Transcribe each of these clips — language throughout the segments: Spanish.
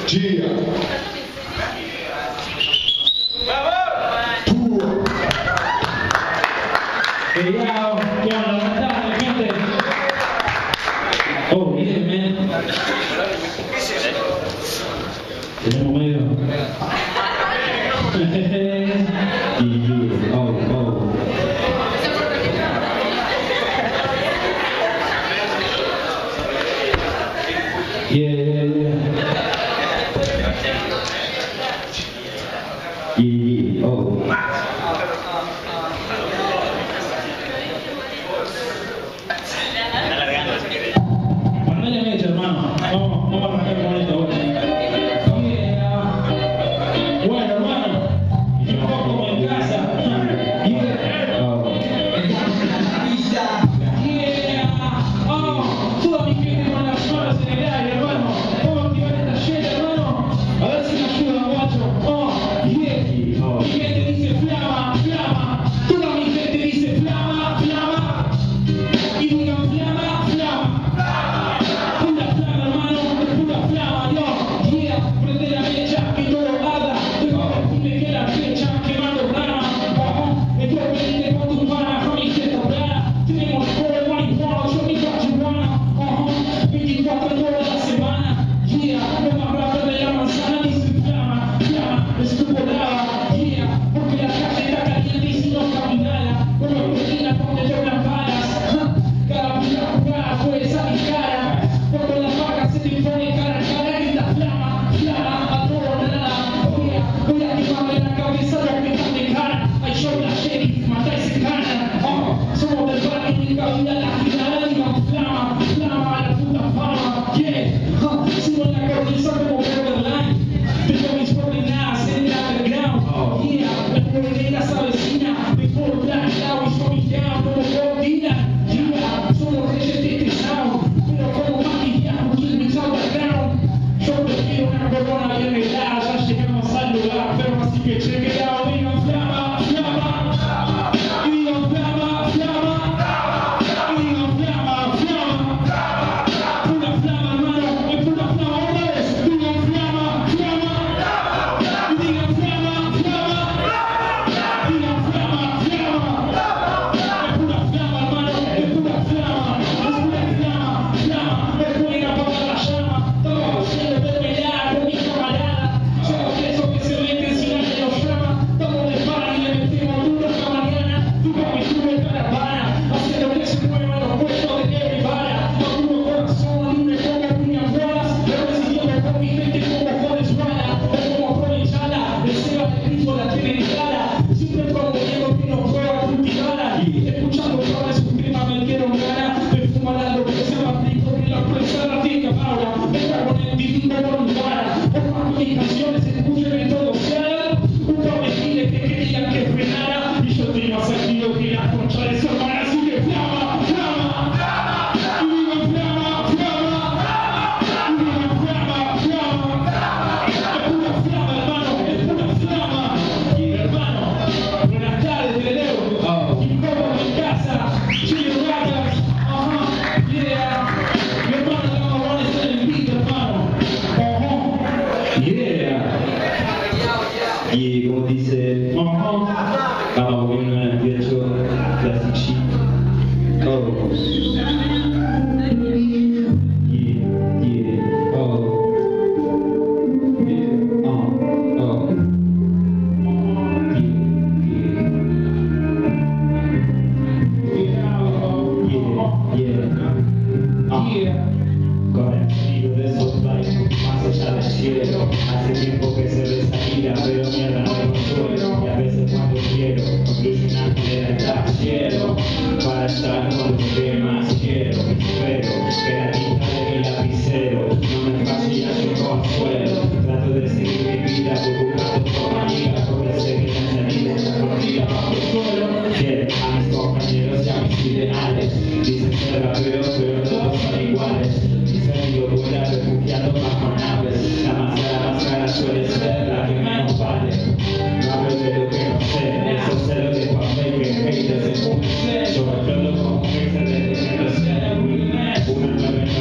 Gia. Cuidado, que van a levantar, gente. Oh, miren, man. Tenemos medio. Mandale mecha, hermano. Vamos a arrancar con esto ahora. Bueno, hermano, y un poco como en casa. Toda mi gente con las manos en el aire, hermano. Vamos a activar esta llena, hermano. A ver si me ayuda, guacho. Mi gente dice flama, flama. Toda mi gente dice flama, flama. Y digan flama, flama. Pura flama, hermano, pura flama, yo. Prende la mecha, que todo arda. Dime que la fecha, quemando rama. El cuerpo viene con tu pana, con mi gente plana. Tenemos por el marihuana, yo mi cachuana. 24 toda la semana. No más rápido de la manzana, dice flama, flama. Escupo lava, porque la calle está caliente y si no caminara. Como cocina donde lloran balas. Cada jugada puede salir cara. Cuando las vacas se te imponen cara a cara, grita flama, flama, a todo nada. Voy a quemarle la cabeza a los que están de cara. Ay, yo la sheriff, matáis en gana. Somos del barrio, única vida la gitana. Digan flama, flama, a la puta fama. Sigo en la cornisa como borderline. Tengo mis coordenadas en el underground. La coordenada se avecina. Before black now y yo me llamo como Bob Dylan. Somos reyes de este sound. Pero como maquillaje, keep me out the ground. Yo prefiero una corona bien helada. Ya llegamos al lugar, pero así que check it out. Digan flama, flama. Y digan flama, flama. Y digan flama, flama. Pura flama, hermano, es pura flama. Otra vez, digan flama, flama. Y digan flama, flama. Digan flama, flama. Es pura flama, hermano, es pura flama. Es pura flama, flama. Me pueden apagar la llama. Estamos haciendo mermelada con mi camarada. Somos esos que se meten sin nadie los llama. Estamos de par y le metemos duro esta mañana. Tuve mi club en caravana, haciendo que se muevan los puestos de Everybara. No tuvo corazón, libre como piñas bolas. Pero resistiendo con mi gente como jodes bala. O como provenzala, el Seba de Cristo la tiene en cara. Siempre promoviendo que nos prueba cultivar. Escuchando toda su prima me dieron ganas. Me fumarando que se va a pico y la prensa la tiene ahora. Me cago en el típico voluntara. Por más que mis canciones se escuchen en todo sea. Un par de giles que querían que frenara. Y yo estoy más activo que la concha de su hermana. Así que flama, flama. Y digan flama, flama. Y digan flama, flama. Es pura flama, hermano, es pura flama. Y hermano, buenas tardes, de Leo. Y como en casa, Chile Ratas. Mi hermano, la mamá está en el beat, hermano. I como dice, ogni piaccio classici. Con el sonido de esos bailes, más allá del cielo. Hace tiempo que se ve esa gira, pero mierda no me consuelo. Y a veces cuando quiero, construyo una pilera en el cielo. Para estar con los que más quiero. Espero que la tinta de mi lapicero no me fascina, yo consuelo. Trato de seguir mi vida buscando compañía, porque sé que la salida es la partida bajo el suelo. Quiero a mis compañeros y a mis ideales. Dicen ser raperos, pero todos son iguales. Mi sonido vuela refugiado bajo naves. La más cara suele ser la que menos vale. No hablo de lo que no sé, eso sé lo que es papel que haters se puse. Yo me exploto como un excelente, no sé. Una 9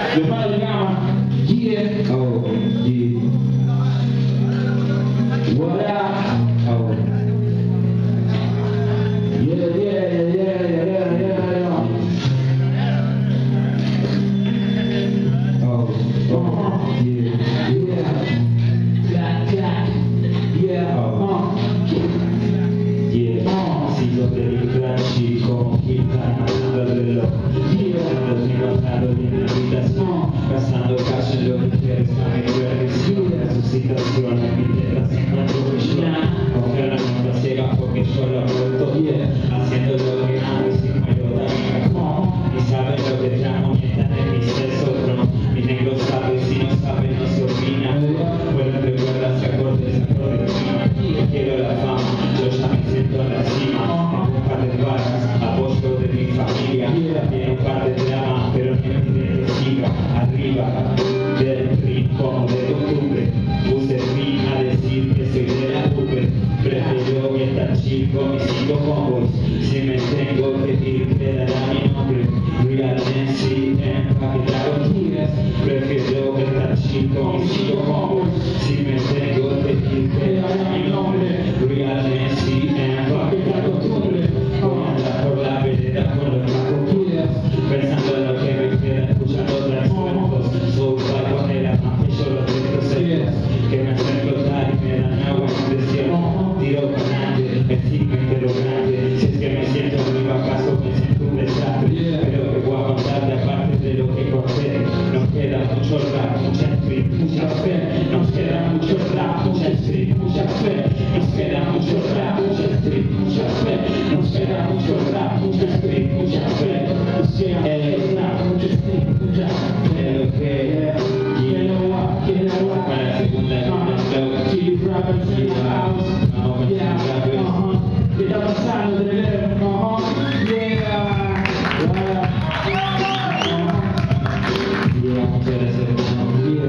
Los palos de gama. Yeah. Oh, yeah. What up? Oh. Yeah. Oh, yeah. Yeah. Sigo de mi flashy como gitana matando el reloj. Los notando en la habitación, gastando cash en lo que quieres, mami, yo recibo su situación, mi tierra se encuentra aunque la nota ciega porque yo lo vuelto, haciendo lo que amo y sin mayor daño. Ni saben lo que tramo mientras en mis sesos, no. Mi negro sabe, si no sabe no se opina. Bueno, recuerda se acorde rima. Quiero la fama, yo ya me siento en la cima. Tengo un par de barras, apoyo de mi familia. Tiene un par de dramas, pero no me siga arriba del rincón de octubre. Puse fin a decir que soy de la cumbre. Prefiero estar chico y sigo con vos. Si me tengo que ir, quedará mi nombre. Real Nancy en Capital Honduras. Prefiero estar chico y sigo con vos. Si me tengo que ir, quedará mi nombre. Real Nancy en Capital Honduras. Voy a andar por la vereda con los macoquillas, pensando en lo que me queda, escuchando otras cuentos. Soy balconera, aunque yo los dejo secos, que me hacen flotar y me dan agua en el desierto. Tiro con grande, exime de lo grande. Si es que me siento vivo acaso me siento un desastre. Pero que voy a contarte aparte de lo que corté. Nos queda mucho rap, mucha street, mucha fe. Nos queda mucho rap, mucha street, mucha fe. Nos queda mucho rap, mucha street, mucha fe. Nos queda mucho rap, mucha street, mucha fe. Nos queda mucho rap, mucha street, mucha fe. Lo que para la segunda Keep rappers in the house. ¿Qué está pasando, Trelero? muchas gracias, hermano.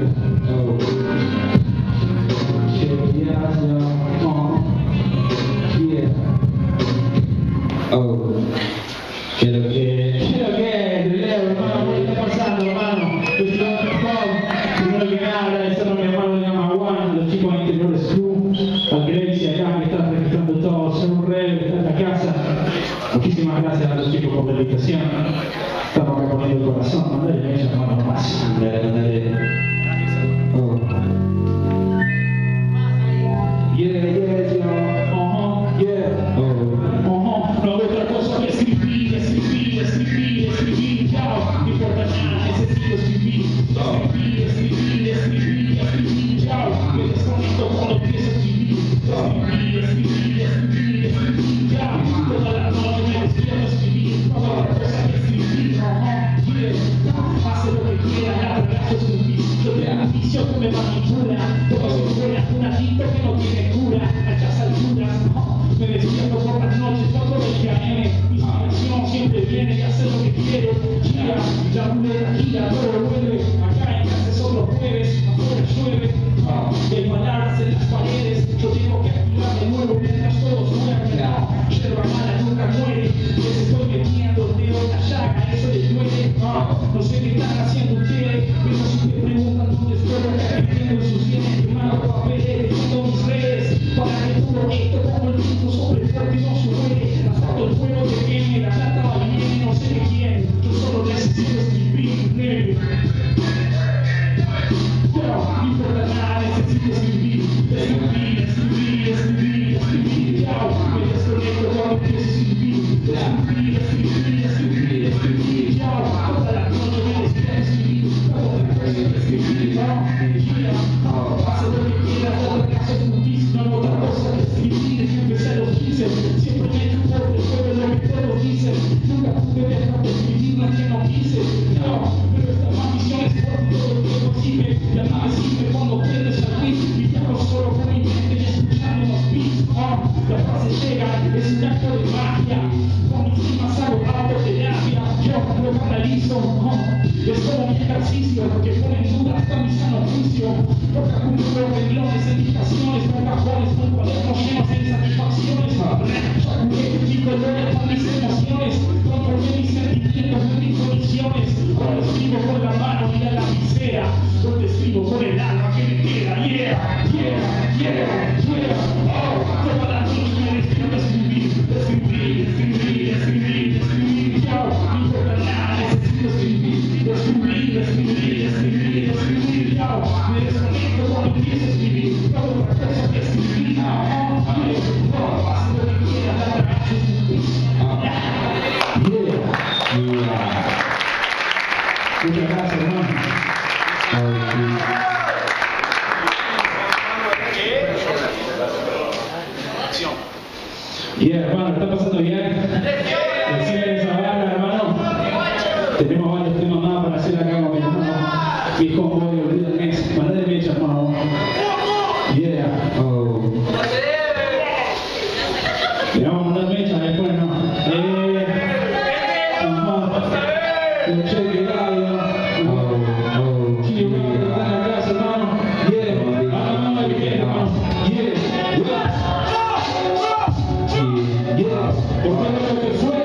Quiero que Trelero, hermano, ¿qué está pasando, hermano? Primero que nada, agradecer a mi hermano de Amaguana, los chicos de Interiores Club, al Gracie acá que está registrando todo, ser un rey que está en la casa. Muchísimas gracias a los chicos por la invitación. Estamos acá poniendo el corazón, mandale a ella, hermano, nomás. mandale. Oh. Yeah. Oh. No hago otra cosa que escribir, chao. No importa nada, necesito escribir, chao. Me desconecto cuando empiezo a escribir, chao. Toda la noche me despierto a escribir, no hago otra cosa que escribir, hace lo que quiera, la verdad es un vicio. Yo tengo un vicio que me manipula, todo se fuera un adicto que no tiene cura. A estas alturas, me despierto por las noches, 4:20 AM. Mi inspiración siempre viene y hace lo que quiero. Gira, la ruleta gira, todo vuelve. Acá en casa es otro jueves, afuera llueve. Y hay palabras en las paredes. Yo tengo que activar de nuevo mientras todos duermen. Yerba mala nunca muere. Les estoy metiendo el dedo en la llaga, eso les duele. No sé qué están haciendo ustedes, pero si te preguntan dónde estoy, escribiendo en sus bienes, quemando papeles, dejando mis redes. Para que todo esto como el viento sobre el fuerte no se muere. Hasta todo el fuego te queme, la plata va bien, no sé de quién. Yo solo necesito escribir, negro. No importa nada, necesito escribir, chao. Me desconecto cuando empiezo a escribir, chao. Toda la noche me despierto a escribir, hace lo que quiera, todo caso es un vicio, no hago otra cosa que escribir, empecé a los 15, siempre me chupo después de lo que todos dicen, nunca pude dejar de escribir lo que no quise, no, pero esta maldición es fuerte y todo lo que consigue, y a mí me sirve cuando pierdes el ritmo, y viajo solo con mi mente y escuchando los beats, la frase llega, es un acto de magia, con mis rimas hago autoterapia, yo lo canalizo, es como mi ejercicio, que pone en duda hasta mi sano juicio, porque acumulo renglones en mis pasiones, con cajones, con cuadernos llenos de insatisfacciones, sacude mi colores con mis emociones, controlé mis sentimientos en mis condiciones, ahora escribo con la mano y a la Tenemos varios temas más para hacer acá con mi hermano. Mi homeboy, olvídame. Mandale mecha, hermano. Yeah. Oh. Le vamos a mandar mecha después, ¿no? Check it out, yo. Chile, en la casa, hermano. Yeah. Ah, bien, hermano. Yeah. Yeah. ¿Por qué no lo que fue?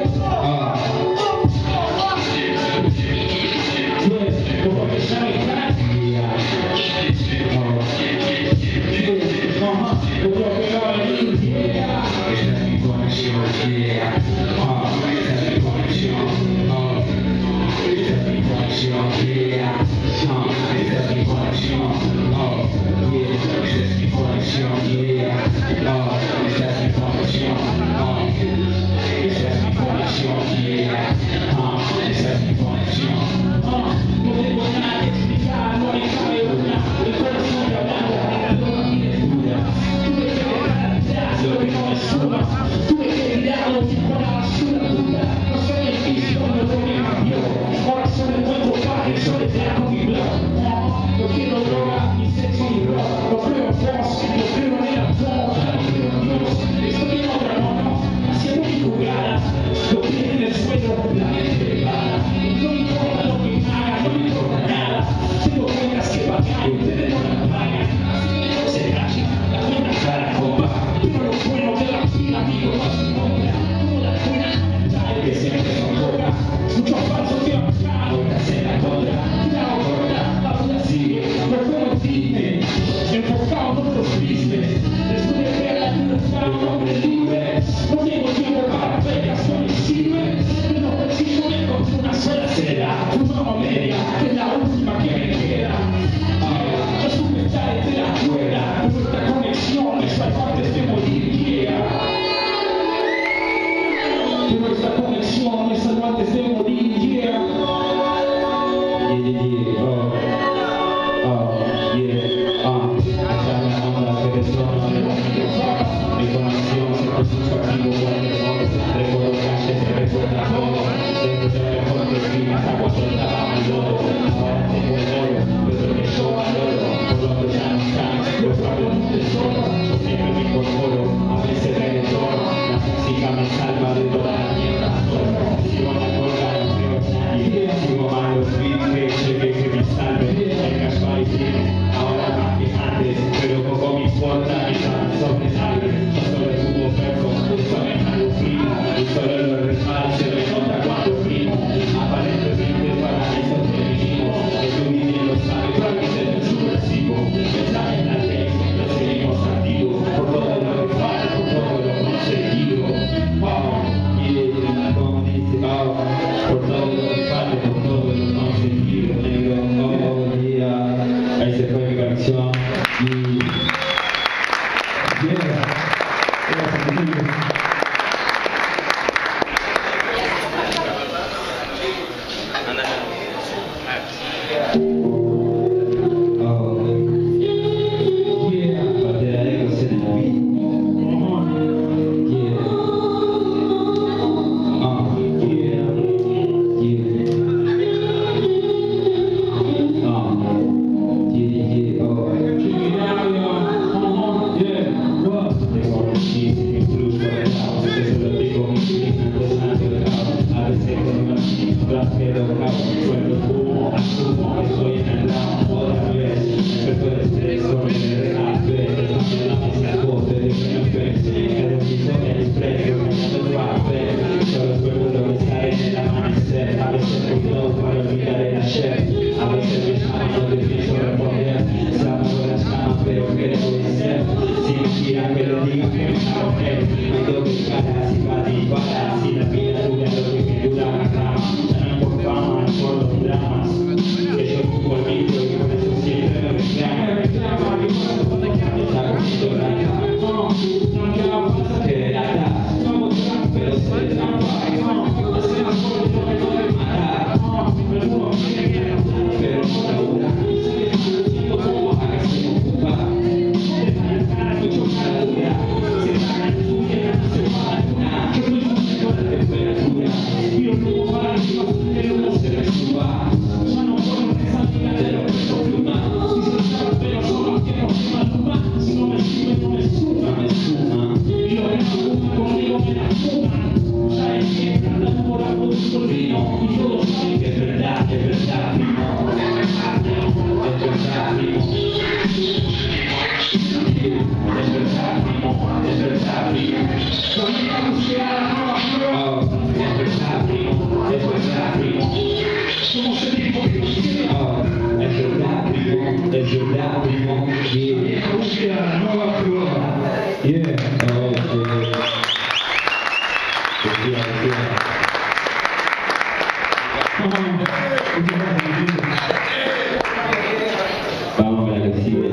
Vamos a la que sigue.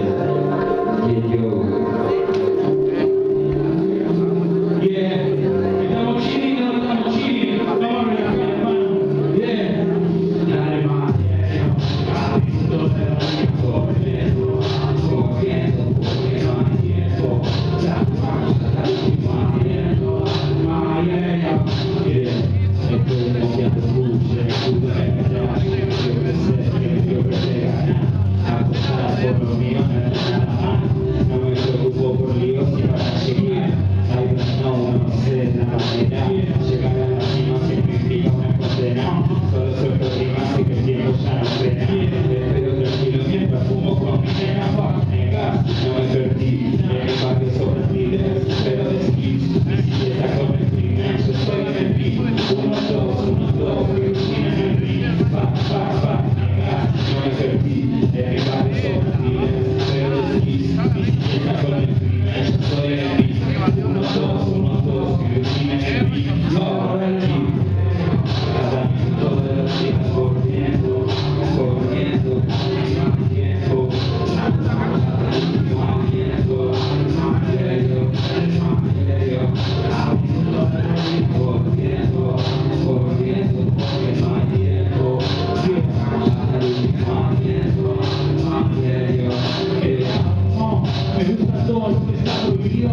Estamos chilling, vamos a relajar, hermano. Dale más, no me preocupo por líos y para llegar no sé la manera llegar a la cima siempre implica una condena solo suelto rimas y que el tiempo ya no frena pero tranquilo mientras fumo con mi nena para negar no me perdí en el barrio sobre líderes pero de skills mi silleta con el crimen yo soy en el beat 1, 2, que rutina en el ring pa negar no me perdí en el barrio sobre líderes pero de skills mi silleta con el crimen yo soy en el beat 1, 2, que rutina en el ring cada minuto de los días corriendo me gusta todo lo que está prohibido,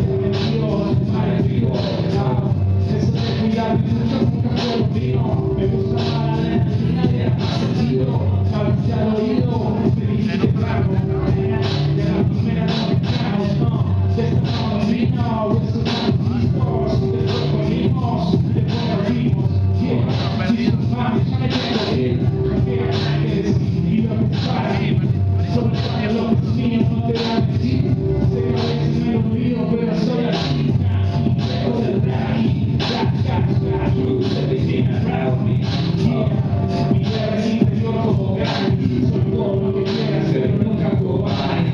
eso de cuidar mi lucha nunca fue lo mío. Me gusta más la adrenalina de la más sentido, sabes al oído, feliz y temprano. De la primera no me cago, no, de esta no nos vino, de estos transistos, de los corrimos, de corrimos, Jesus, mami, ya me tengo que decir, y lo que para mí, sobre todo lo que es mío, no te van a decir, sé que a veces me olvido, pero soy así, lejos del aquí. Rules everything around me. Mi guerra es interior como Gandhi. Soy todo lo que quieras, pero nunca cobarde.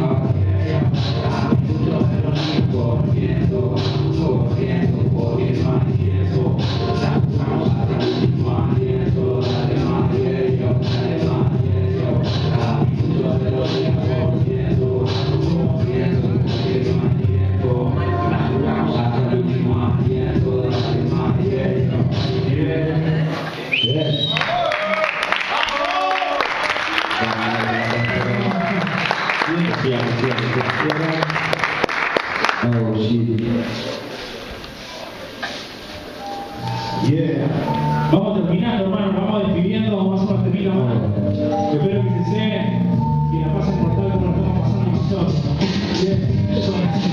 Corriendo, porque no hay tiempo. Vamos a dar más tiempo, dale más tiempo. A minuto de los días corriendo, porque no hay tiempo. Vamos a dar más tiempo, dale más tiempo. Oh shit. Vamos terminando, hermano, nos vamos despidiendo, vamos a hacer una temita más. Espero que se sé y la pasen por tal como lo estamos pasando nosotros. Son así,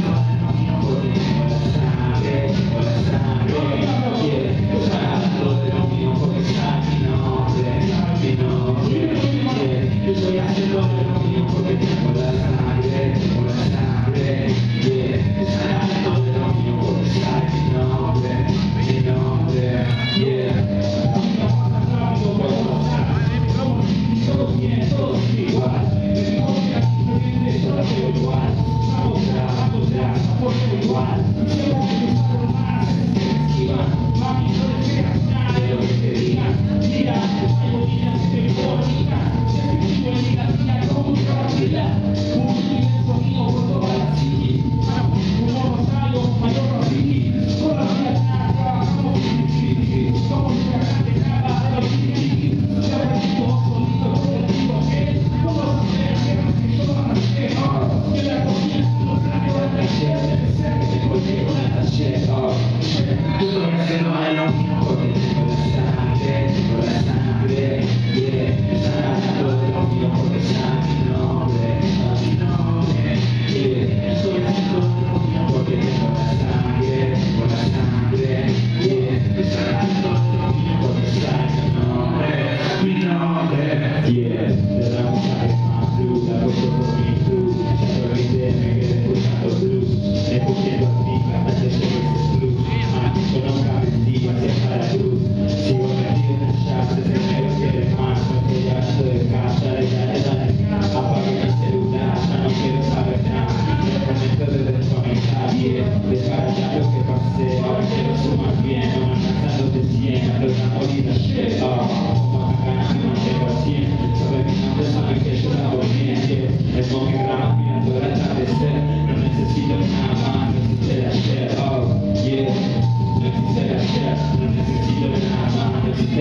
Yo estoy haciendo lo mío porque tengo la sangre, haciendo de lo mío porque está mi nombre, yeah. Todos bien,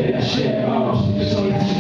de ayer, vamos, que soy así.